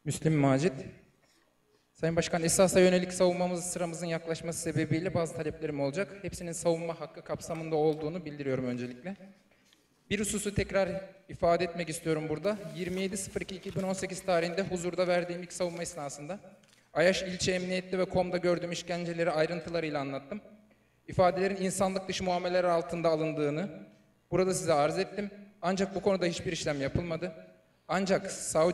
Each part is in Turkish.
Müslüm Macit. Sayın Başkan, esasa yönelik savunmamız sıramızın yaklaşması sebebiyle bazı taleplerim olacak. Hepsinin savunma hakkı kapsamında olduğunu bildiriyorum öncelikle. Bir hususu tekrar ifade etmek istiyorum burada. 27.02.2018 tarihinde huzurda verdiğim ilk savunma esnasında Ayaş İlçe Emniyette ve KOM'da gördüğüm işkenceleri ayrıntılarıyla anlattım. İfadelerin insanlık dışı muameleler altında alındığını burada size arz ettim. Ancak bu konuda hiçbir işlem yapılmadı. Ancak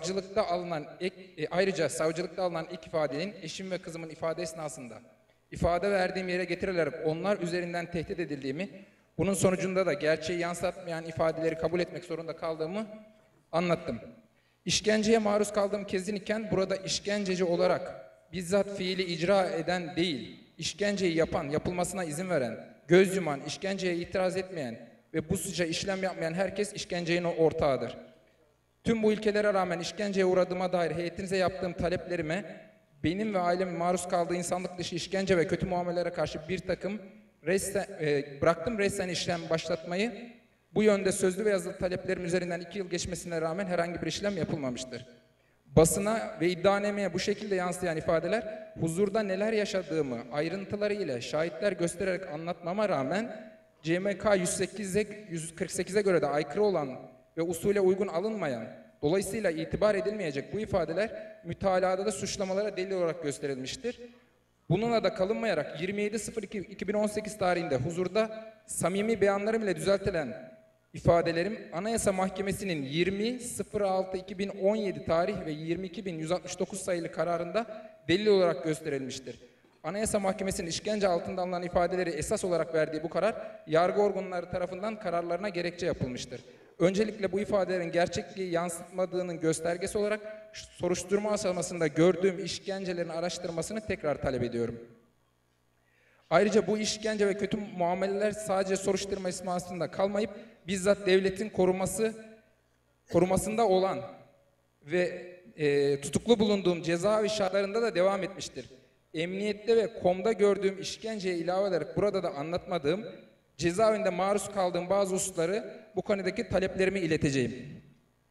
ayrıca savcılıkta alınan ilk ifadenin eşim ve kızımın ifade esnasında ifade verdiğim yere getirilerek onlar üzerinden tehdit edildiğimi, bunun sonucunda da gerçeği yansıtmayan ifadeleri kabul etmek zorunda kaldığımı anlattım. İşkenceye maruz kaldığım kesin iken burada işkenceci olarak bizzat fiili icra eden değil, işkenceyi yapan, yapılmasına izin veren, göz yuman, işkenceye itiraz etmeyen ve bu suça işlem yapmayan herkes işkencenin ortağıdır. Tüm bu ilkelere rağmen işkenceye uğradığıma dair heyetinize yaptığım taleplerime, benim ve ailemin maruz kaldığı insanlık dışı işkence ve kötü muamelelere karşı bir takım bıraktım resmen işlem başlatmayı. Bu yönde sözlü ve yazılı taleplerim üzerinden 2 yıl geçmesine rağmen herhangi bir işlem yapılmamıştır. Basına ve iddianameye bu şekilde yansıyan ifadeler, huzurda neler yaşadığımı ayrıntılarıyla şahitler göstererek anlatmama rağmen CMK 148'e göre de aykırı olan ve usule uygun alınmayan, dolayısıyla itibar edilmeyecek bu ifadeler mütalada da suçlamalara delil olarak gösterilmiştir. Bununla da kalınmayarak 27.02.2018 tarihinde huzurda samimi beyanlarım ile düzeltilen ifadelerim Anayasa Mahkemesi'nin 20.06.2017 tarih ve 22.169 sayılı kararında delil olarak gösterilmiştir. Anayasa Mahkemesi'nin işkence altında alınan ifadeleri esas olarak verdiği bu karar, yargı organları tarafından kararlarına gerekçe yapılmıştır. Öncelikle bu ifadelerin gerçekliği yansıtmadığının göstergesi olarak soruşturma aşamasında gördüğüm işkencelerin araştırmasını tekrar talep ediyorum. Ayrıca bu işkence ve kötü muameleler sadece soruşturma esnasında kalmayıp bizzat devletin korumasında olan ve tutuklu bulunduğum cezaevi şartlarında da devam etmiştir. Emniyette ve KOM'da gördüğüm işkenceye ilave ederek burada da anlatmadığım, cezaevinde maruz kaldığım bazı hususları bu konudaki taleplerimi ileteceğim.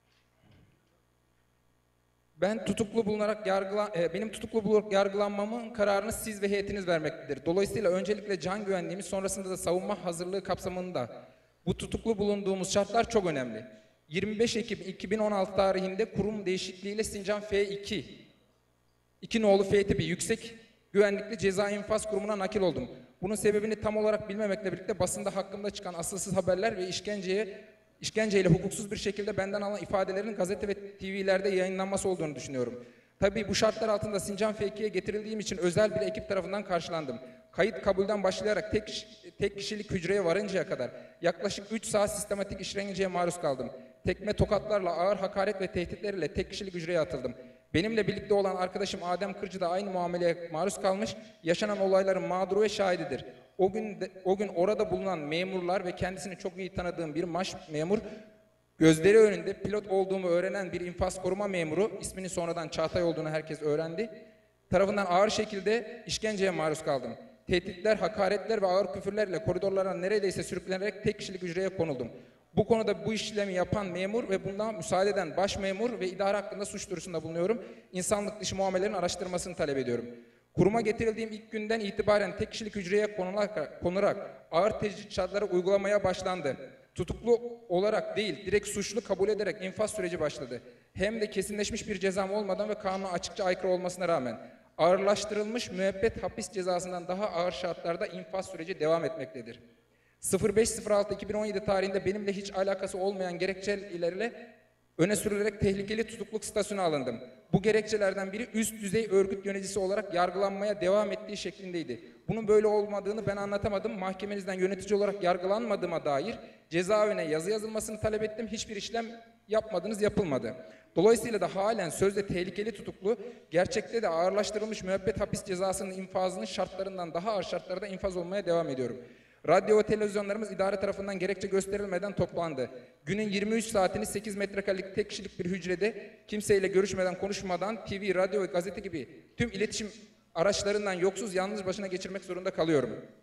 Benim tutuklu bulunarak yargılanmamın kararını siz ve heyetiniz vermektedir. Dolayısıyla öncelikle can güvenliğimiz, sonrasında da savunma hazırlığı kapsamında bu tutuklu bulunduğumuz şartlar çok önemli. 25 Ekim 2016 tarihinde kurum değişikliğiyle Sincan F2 nolu F tipi yüksek güvenlikli ceza infaz kurumuna nakil oldum. Bunun sebebini tam olarak bilmemekle birlikte basında hakkımda çıkan asılsız haberler ve işkenceyle hukuksuz bir şekilde benden alınan ifadelerin gazete ve TV'lerde yayınlanması olduğunu düşünüyorum. Tabii bu şartlar altında Sincan F2'ye getirildiğim için özel bir ekip tarafından karşılandım. Kayıt kabulden başlayarak tek kişilik hücreye varıncaya kadar yaklaşık 3 saat sistematik işkenceye maruz kaldım. Tekme tokatlarla, ağır hakaret ve tehditlerle tek kişilik hücreye atıldım. Benimle birlikte olan arkadaşım Adem Kırcı da aynı muameleye maruz kalmış, yaşanan olayların mağduru ve şahididir. O gün orada bulunan memurlar ve kendisini çok iyi tanıdığım bir memur, gözleri önünde pilot olduğumu öğrenen bir infaz koruma memuru, isminin sonradan Çağatay olduğunu herkes öğrendi, tarafından ağır şekilde işkenceye maruz kaldım. Tehditler, hakaretler ve ağır küfürlerle koridorlara neredeyse sürüklenerek tek kişilik hücreye konuldum. Bu konuda bu işlemi yapan memur ve bundan müsaade eden baş memur ve idare hakkında suç duyurusunda bulunuyorum. İnsanlık dışı muamelelerin araştırmasını talep ediyorum. Kuruma getirildiğim ilk günden itibaren tek kişilik hücreye konularak ağır tecrit şartları uygulamaya başlandı. Tutuklu olarak değil, direkt suçlu kabul ederek infaz süreci başladı. Hem de kesinleşmiş bir cezam olmadan ve kanuna açıkça aykırı olmasına rağmen ağırlaştırılmış müebbet hapis cezasından daha ağır şartlarda infaz süreci devam etmektedir. 05.06.2017 tarihinde benimle hiç alakası olmayan gerekçelerle öne sürülerek tehlikeli tutukluk statüsüne alındım. Bu gerekçelerden biri üst düzey örgüt yöneticisi olarak yargılanmaya devam ettiği şeklindeydi. Bunun böyle olmadığını ben anlatamadım. Mahkemenizden yönetici olarak yargılanmadığıma dair cezaevine yazı yazılmasını talep ettim. Hiçbir işlem yapmadınız, yapılmadı. Dolayısıyla da halen sözde tehlikeli tutuklu, gerçekte de ağırlaştırılmış müebbet hapis cezasının infazının şartlarından daha ağır şartlarda infaz olmaya devam ediyorum. Radyo ve televizyonlarımız idare tarafından gerekçe gösterilmeden toplandı. Günün 23 saatini 8 metrekarelik tek kişilik bir hücrede kimseyle görüşmeden, konuşmadan TV, radyo ve gazete gibi tüm iletişim araçlarından yoksuz yalnız başına geçirmek zorunda kalıyorum.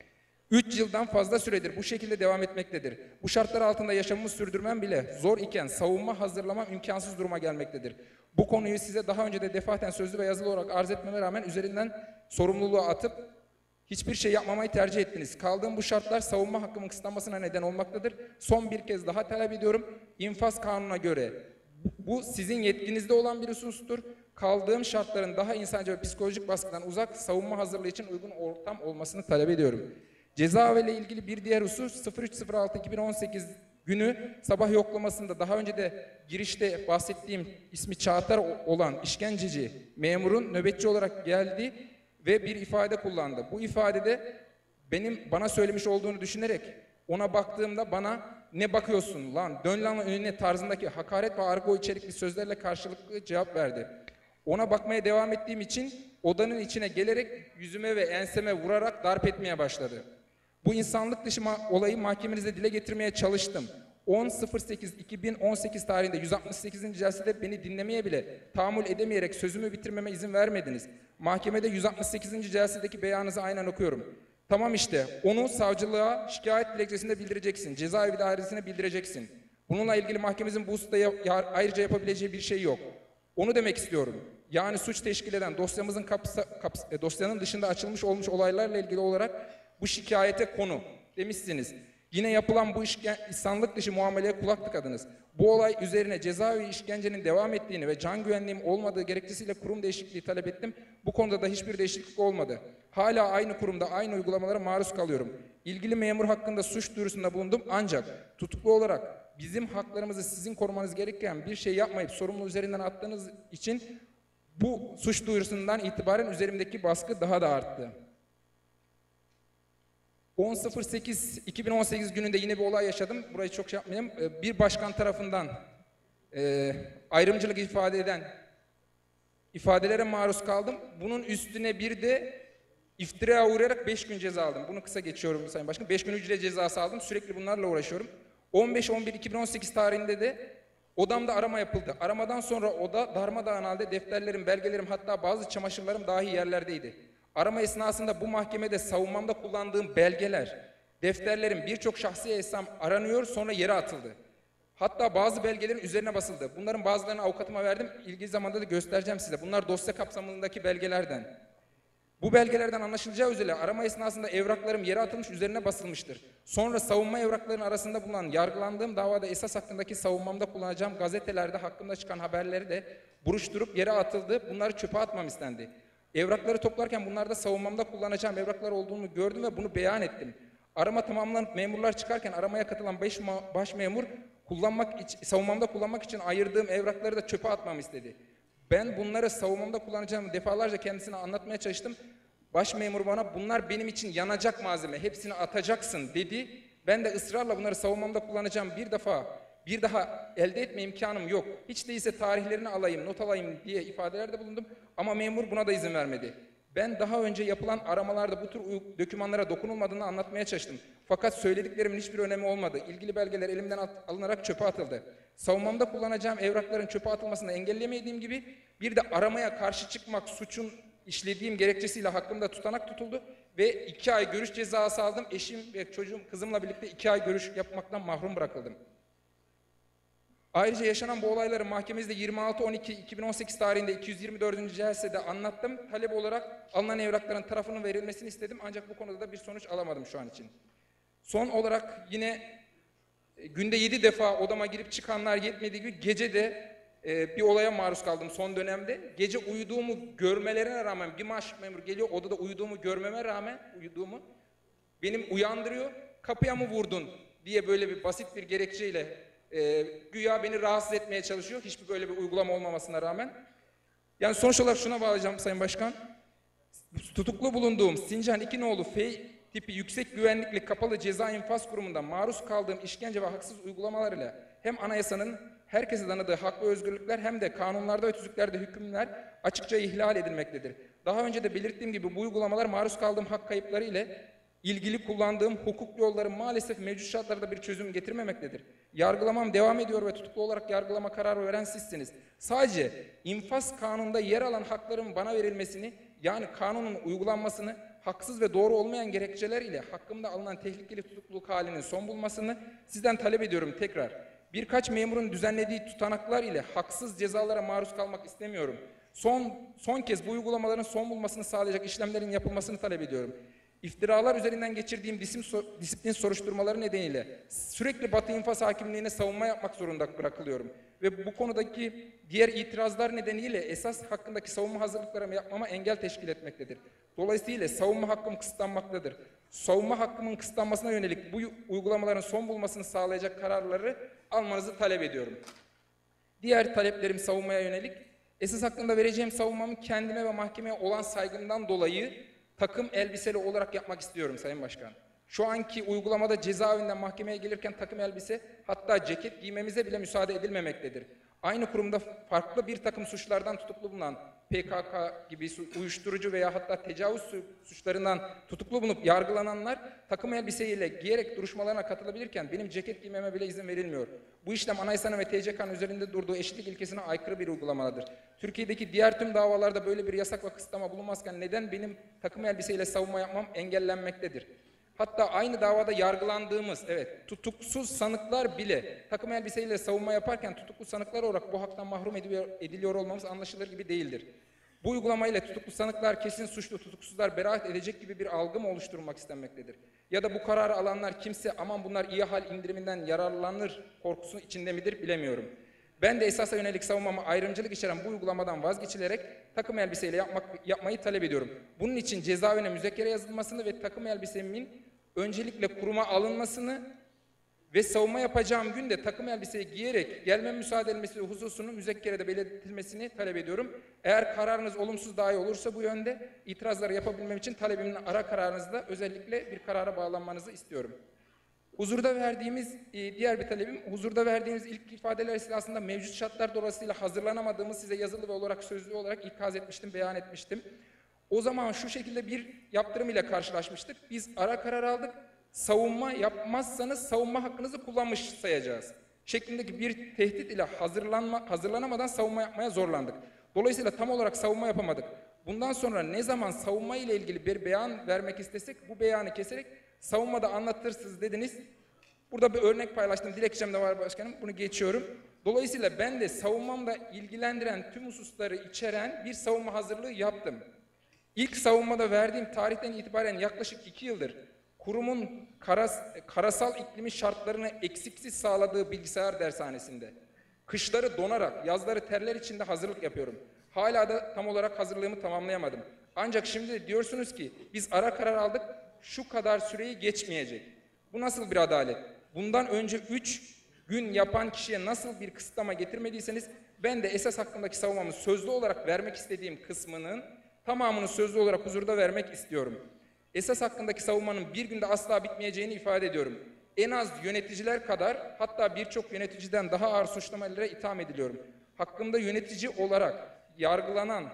3 yıldan fazla süredir bu şekilde devam etmektedir. Bu şartlar altında yaşamımı sürdürmem bile zor iken savunma hazırlamam imkansız duruma gelmektedir. Bu konuyu size daha önce de defaten sözlü ve yazılı olarak arz etmeme rağmen üzerinden sorumluluğu atıp hiçbir şey yapmamayı tercih ettiniz. Kaldığım bu şartlar savunma hakkımın kısıtlanmasına neden olmaktadır. Son bir kez daha talep ediyorum. İnfaz kanununa göre bu sizin yetkinizde olan bir husustur. Kaldığım şartların daha insancı ve psikolojik baskıdan uzak, savunma hazırlığı için uygun ortam olmasını talep ediyorum. Cezaevi ile ilgili bir diğer husus 03.06.2018 günü sabah yoklamasında daha önce de girişte bahsettiğim ismi Çağatar olan işkenceci memurun nöbetçi olarak geldi ve bir ifade kullandı. Bu ifadede bana söylemiş olduğunu düşünerek ona baktığımda bana ne bakıyorsun lan, dön lan önüne tarzındaki hakaret ve argo içerikli sözlerle karşılıklı cevap verdi. Ona bakmaya devam ettiğim için odanın içine gelerek yüzüme ve enseme vurarak darp etmeye başladı. Bu insanlık dışı olayı mahkemenizde dile getirmeye çalıştım. 10.08.2018 tarihinde 168. celsede beni dinlemeye bile tahammül edemeyerek sözümü bitirmeme izin vermediniz. Mahkemede 168. celsedeki beyanınızı aynen okuyorum. Tamam işte, onu savcılığa şikayet dilekçesinde bildireceksin, cezaevi dairesine bildireceksin. Bununla ilgili mahkememizin bu hususta ayrıca yapabileceği bir şey yok. Onu demek istiyorum. Yani suç teşkil eden dosyanın dışında açılmış olmuş olaylarla ilgili olarak bu şikayete konu demişsiniz. Yine yapılan bu insanlık dışı muameleye kulak tıkadınız. Bu olay üzerine cezaevi işkencenin devam ettiğini ve can güvenliğim olmadığı gerekçesiyle kurum değişikliği talep ettim. Bu konuda da hiçbir değişiklik olmadı. Hala aynı kurumda aynı uygulamalara maruz kalıyorum. İlgili memur hakkında suç duyurusunda bulundum ancak tutuklu olarak bizim haklarımızı sizin korumanız gereken bir şey yapmayıp sorumlu üzerinden attığınız için bu suç duyurusundan itibaren üzerimdeki baskı daha da arttı. 10.08.2018 gününde yine bir olay yaşadım. Burayı çok şey yapmayayım. Bir başkan tarafından ayrımcılık ifade eden ifadelere maruz kaldım. Bunun üstüne bir de iftiraya uğrayarak 5 gün ceza aldım. Bunu kısa geçiyorum Sayın Başkan. 5 gün ücret cezası aldım. Sürekli bunlarla uğraşıyorum. 15.11.2018 tarihinde de odamda arama yapıldı. Aramadan sonra oda darmadağın halde defterlerim, belgelerim hatta bazı çamaşırlarım dahi yerlerdeydi. Arama esnasında bu mahkemede savunmamda kullandığım belgeler, defterlerim, birçok şahsi hesap aranıyor sonra yere atıldı. Hatta bazı belgelerin üzerine basıldı. Bunların bazılarını avukatıma verdim. İlgili zamanda da göstereceğim size. Bunlar dosya kapsamındaki belgelerden. Bu belgelerden anlaşılacağı üzere arama esnasında evraklarım yere atılmış, üzerine basılmıştır. Sonra savunma evraklarının arasında bulunan yargılandığım davada esas hakkındaki savunmamda kullanacağım gazetelerde hakkında çıkan haberleri de buruşturup yere atıldı. Bunları çöpe atmam istendi. Evrakları toplarken bunlarda savunmamda kullanacağım evraklar olduğunu gördüm ve bunu beyan ettim. Arama tamamlanıp memurlar çıkarken aramaya katılan baş memur savunmamda kullanmak için ayırdığım evrakları da çöpe atmamı istedi. Ben bunları savunmamda kullanacağımı defalarca kendisine anlatmaya çalıştım. Baş memur bana bunlar benim için yanacak malzeme, hepsini atacaksın dedi. Ben de ısrarla bunları savunmamda kullanacağım bir daha elde etme imkanım yok. Hiç değilse tarihlerini alayım, not alayım diye ifadelerde bulundum. Ama memur buna da izin vermedi. Ben daha önce yapılan aramalarda bu tür dokümanlara dokunulmadığını anlatmaya çalıştım. Fakat söylediklerimin hiçbir önemi olmadı. İlgili belgeler elimden alınarak çöpe atıldı. Savunmamda kullanacağım evrakların çöpe atılmasını engelleyemediğim gibi bir de aramaya karşı çıkmak suçun işlediğim gerekçesiyle hakkımda tutanak tutuldu ve 2 ay görüş cezası aldım. Eşim ve çocuğum, kızımla birlikte 2 ay görüş yapmaktan mahrum bırakıldım. Ayrıca yaşanan bu olayları mahkememizde 26.12.2018 tarihinde 224. celsede anlattım. Talep olarak alınan evrakların tarafının verilmesini istedim ancak bu konuda da bir sonuç alamadım şu an için. Son olarak yine günde 7 defa odama girip çıkanlar yetmediği gibi gece de bir olaya maruz kaldım son dönemde. Gece uyuduğumu görmelerine rağmen bir memur geliyor odada uyuduğumu görmeme rağmen benim uyandırıyor. Kapıya mı vurdun diye böyle bir basit bir gerekçeyle güya beni rahatsız etmeye çalışıyor. Hiçbir böyle bir uygulama olmamasına rağmen. Yani sonuç olarak şuna bağlayacağım Sayın Başkan. Tutuklu bulunduğum Sincan İkinoğlu F tipi yüksek güvenlikli kapalı ceza infaz kurumunda maruz kaldığım işkence ve haksız uygulamalarıyla hem anayasanın herkese tanıdığı hak ve özgürlükler hem de kanunlarda ve tüzüklerde hükümler açıkça ihlal edilmektedir. Daha önce de belirttiğim gibi bu uygulamalar maruz kaldığım hak kayıpları ile ilgili kullandığım hukuk yolları maalesef mevcut şartlarda bir çözüm getirmemektedir. Yargılamam devam ediyor ve tutuklu olarak yargılama kararı veren sizsiniz. Sadece infaz kanununda yer alan hakların bana verilmesini, yani kanunun uygulanmasını, haksız ve doğru olmayan gerekçeler ile hakkımda alınan tehlikeli tutukluluk halinin son bulmasını sizden talep ediyorum tekrar. Birkaç memurun düzenlediği tutanaklar ile haksız cezalara maruz kalmak istemiyorum. Son kez bu uygulamaların son bulmasını sağlayacak işlemlerin yapılmasını talep ediyorum. İftiralar üzerinden geçirdiğim disiplin soruşturmaları nedeniyle sürekli Batı İnfaz Hakimliği'ne savunma yapmak zorunda bırakılıyorum. Ve bu konudaki diğer itirazlar nedeniyle esas hakkındaki savunma hazırlıklarımı yapmama engel teşkil etmektedir. Dolayısıyla savunma hakkım kısıtlanmaktadır. Savunma hakkımın kısıtlanmasına yönelik bu uygulamaların son bulmasını sağlayacak kararları almanızı talep ediyorum. Diğer taleplerim savunmaya yönelik. Esas hakkında vereceğim savunmamı kendime ve mahkemeye olan saygımdan dolayı takım elbiseli olarak yapmak istiyorum Sayın Başkan. Şu anki uygulamada cezaevinden mahkemeye gelirken takım elbise, hatta ceket giymemize bile müsaade edilmemektedir. Aynı kurumda farklı bir takım suçlardan tutuklu bulunan PKK gibi uyuşturucu veya hatta tecavüz suçlarından tutuklu bulunup yargılananlar takım elbiseyle giyerek duruşmalarına katılabilirken benim ceket giymeme bile izin verilmiyor. Bu işlem Anayasanın ve TCK'nın üzerinde durduğu eşitlik ilkesine aykırı bir uygulamadır. Türkiye'deki diğer tüm davalarda böyle bir yasak ve kısıtlama bulunmazken neden benim takım elbiseyle savunma yapmam engellenmektedir? Hatta aynı davada yargılandığımız, tutuksuz sanıklar bile takım elbiseyle savunma yaparken tutuklu sanıklar olarak bu haktan mahrum ediliyor olmamız anlaşılır gibi değildir. Bu uygulamayla tutuklu sanıklar kesin suçlu, tutuksuzlar beraat edecek gibi bir algı mı oluşturulmak istenmektedir? Ya da bu kararı alanlar kimse aman bunlar iyi hal indiriminden yararlanır korkusu içinde midir bilemiyorum. Ben de esasa yönelik savunmamı ayrımcılık içeren bu uygulamadan vazgeçilerek takım elbiseyle yapmayı talep ediyorum. Bunun için cezaevine müzekkere yazılmasını ve takım elbisemin öncelikle kuruma alınmasını ve savunma yapacağım gün de takım elbiseyi giyerek gelmem müsaade edilmesi hususunun müzekkerede belirtilmesini talep ediyorum. Eğer kararınız olumsuz dahi olursa bu yönde itirazları yapabilmem için talebimin ara kararınızda özellikle bir karara bağlanmanızı istiyorum. Huzurda verdiğimiz diğer bir talebim, huzurda verdiğimiz ilk ifadeler esnasında mevcut şartlar dolayısıyla hazırlanamadığımı size yazılı ve olarak sözlü olarak ikaz etmiştim, beyan etmiştim. O zaman şu şekilde bir yaptırım ile karşılaşmıştık. Biz ara karar aldık. Savunma yapmazsanız savunma hakkınızı kullanmış sayacağız şeklindeki bir tehdit ile hazırlanamadan savunma yapmaya zorlandık. Dolayısıyla tam olarak savunma yapamadık. Bundan sonra ne zaman savunma ile ilgili bir beyan vermek istesek bu beyanı keserek savunmada anlatırsınız dediniz. Burada bir örnek paylaştım. Dilekçem de var başkanım. Bunu geçiyorum. Dolayısıyla ben de savunmamda ilgilendiren tüm hususları içeren bir savunma hazırlığı yaptım. İlk savunmada verdiğim tarihten itibaren yaklaşık 2 yıldır kurumun karasal iklimi şartlarını eksiksiz sağladığı bilgisayar dershanesinde kışları donarak, yazları terler içinde hazırlık yapıyorum. Hala da tam olarak hazırlığımı tamamlayamadım. Ancak şimdi de diyorsunuz ki biz ara karar aldık, şu kadar süreyi geçmeyecek. Bu nasıl bir adalet? Bundan önce 3 gün yapan kişiye nasıl bir kısıtlama getirmediyseniz ben de esas hakkındaki savunmamı sözlü olarak vermek istediğim kısmının tamamını sözlü olarak huzurda vermek istiyorum. Esas hakkındaki savunmanın bir günde asla bitmeyeceğini ifade ediyorum. En az yöneticiler kadar hatta birçok yöneticiden daha ağır suçlamalara itham ediliyorum. Hakkımda yönetici olarak yargılanan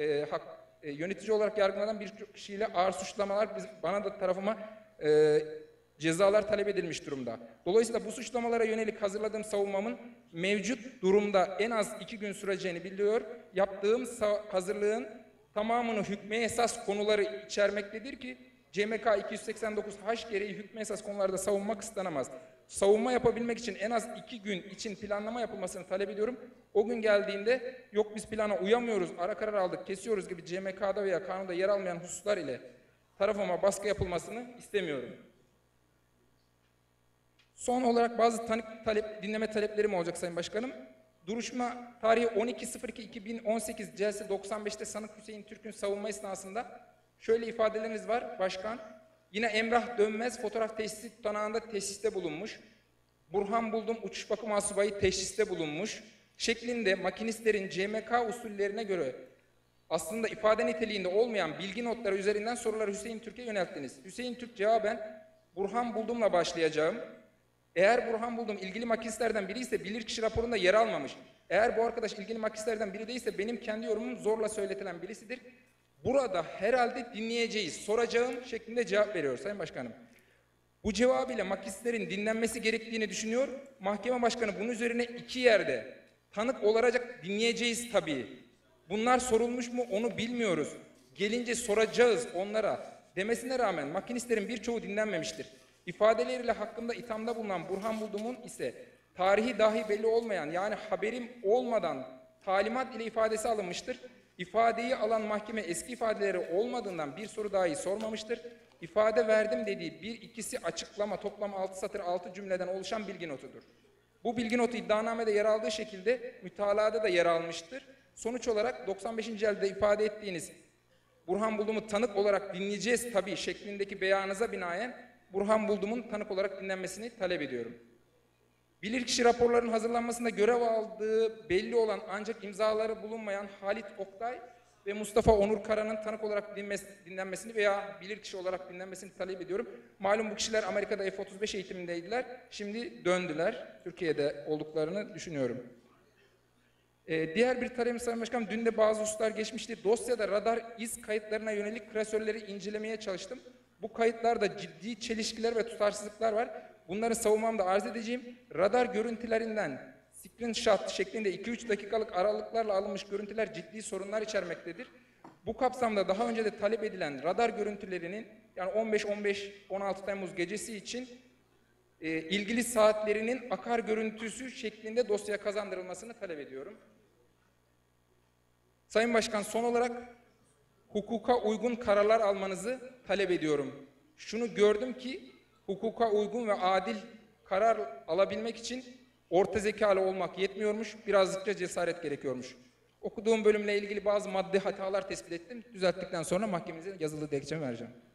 birçok kişiyle ağır suçlamalar bana da tarafıma cezalar talep edilmiş durumda. Dolayısıyla bu suçlamalara yönelik hazırladığım savunmamın mevcut durumda en az 2 gün süreceğini biliyor. Yaptığım hazırlığın tamamını hükme esas konuları içermektedir ki CMK 289H gereği hükme esas konularda savunma kısıtlanamaz. Savunma yapabilmek için en az 2 gün için planlama yapılmasını talep ediyorum. O gün geldiğinde yok biz plana uyamıyoruz, ara karar aldık, kesiyoruz gibi CMK'da veya kanunda yer almayan hususlar ile tarafıma baskı yapılmasını istemiyorum. Son olarak bazı dinleme taleplerim olacak Sayın Başkanım. Duruşma tarihi 12.02.2018 celse 95'te sanık Hüseyin Türk'ün savunma esnasında şöyle ifadeleriniz var başkan. Yine Emrah Dönmez fotoğraf teşhisi tutanağında teşhiste bulunmuş. Burhan Buldum uçuş bakım asubayı teşhiste bulunmuş. Şeklinde makinistlerin CMK usullerine göre aslında ifade niteliğinde olmayan bilgi notları üzerinden soruları Hüseyin Türk'e yönelttiniz. Hüseyin Türk cevaben Burhan Buldum'la başlayacağım. Eğer Burhan Buldum ilgili makinistlerden biri ise bilirkişi raporunda yer almamış. Eğer bu arkadaş ilgili makinistlerden biri değilse benim kendi yorumum zorla söyletilen birisidir. Burada herhalde dinleyeceğiz, soracağım şeklinde cevap veriyor Sayın Başkanım. Bu cevabıyla makinistlerin dinlenmesi gerektiğini düşünüyor. Mahkeme Başkanı bunun üzerine 2 yerde tanık olarak dinleyeceğiz tabii. Bunlar sorulmuş mu onu bilmiyoruz. Gelince soracağız onlara. demesine rağmen makinistlerin birçoğu dinlenmemiştir. İfadeleriyle hakkında ithamda bulunan Burhan Buldum'un ise tarihi dahi belli olmayan, yani haberim olmadan talimat ile ifadesi alınmıştır. İfadeyi alan mahkeme eski ifadeleri olmadığından bir soru dahi sormamıştır. İfade verdim dediği bir ikisi açıklama, toplam 6 satır 6 cümleden oluşan bilgi notudur. Bu bilgi notu iddianamede yer aldığı şekilde mütalada da yer almıştır. Sonuç olarak 95. elde ifade ettiğiniz Burhan Buldum'u tanık olarak dinleyeceğiz tabii şeklindeki beyanınıza binaen Burhan Buldum'un tanık olarak dinlenmesini talep ediyorum. Bilirkişi raporlarının hazırlanmasında görev aldığı belli olan ancak imzaları bulunmayan Halit Oktay ve Mustafa Onur Kara'nın tanık olarak dinlenmesini veya bilirkişi olarak dinlenmesini talep ediyorum. Malum bu kişiler Amerika'da F-35 eğitimindeydiler. Şimdi döndüler. Türkiye'de olduklarını düşünüyorum. Diğer bir talebim Sayın Başkanım, dün de bazı hususlar geçmişti. Dosyada radar iz kayıtlarına yönelik klasörleri incelemeye çalıştım. Bu kayıtlarda ciddi çelişkiler ve tutarsızlıklar var. Bunları savunmamda arz edeceğim. Radar görüntülerinden screenshot şeklinde 2-3 dakikalık aralıklarla alınmış görüntüler ciddi sorunlar içermektedir. Bu kapsamda daha önce de talep edilen radar görüntülerinin, yani 15-16 Temmuz gecesi için ilgili saatlerinin akar görüntüsü şeklinde dosyaya kazandırılmasını talep ediyorum. Sayın Başkan, son olarak hukuka uygun kararlar almanızı talep ediyorum. Şunu gördüm ki hukuka uygun ve adil karar alabilmek için orta zekalı olmak yetmiyormuş, birazcık cesaret gerekiyormuş. Okuduğum bölümle ilgili bazı maddi hatalar tespit ettim. Düzelttikten sonra mahkemenize yazılı dilekçemi vereceğim.